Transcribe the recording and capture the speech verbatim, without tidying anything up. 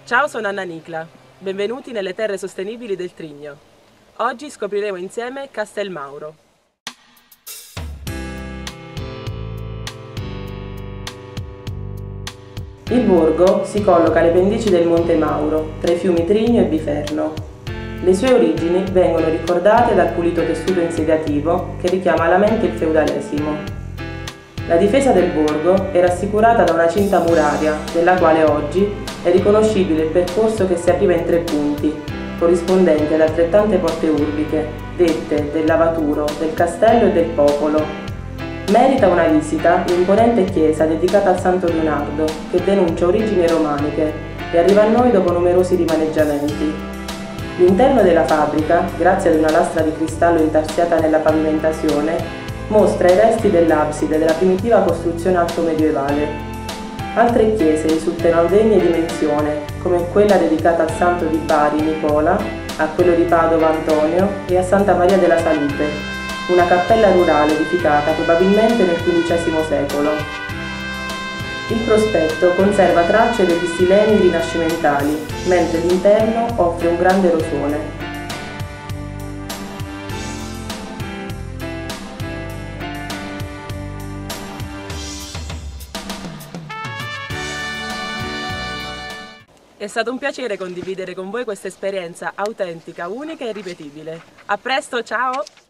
Ciao, sono Anna Nicla. Benvenuti nelle terre sostenibili del Trigno. Oggi scopriremo insieme Castelmauro. Il borgo si colloca alle pendici del Monte Mauro, tra i fiumi Trigno e Biferno. Le sue origini vengono ricordate dal pulito tessuto insediativo che richiama alla mente il feudalesimo. La difesa del borgo era assicurata da una cinta muraria, della quale oggi è riconoscibile il percorso che si apriva in tre punti, corrispondenti ad altrettante porte urbiche, dette del Lavaturo, del Castello e del Popolo. Merita una visita l'imponente chiesa dedicata al Santo Leonardo, che denuncia origini romaniche e arriva a noi dopo numerosi rimaneggiamenti. L'interno della fabbrica, grazie ad una lastra di cristallo intarsiata nella pavimentazione, mostra i resti dell'abside della primitiva costruzione alto-medievale. Altre chiese risultano degne di menzione, come quella dedicata al santo di Bari Nicola, a quello di Padova Antonio e a Santa Maria della Salute, una cappella rurale edificata probabilmente nel quindicesimo secolo. Il prospetto conserva tracce degli stilemi rinascimentali, mentre l'interno offre un grande rosone. È stato un piacere condividere con voi questa esperienza autentica, unica e irripetibile. A presto, ciao!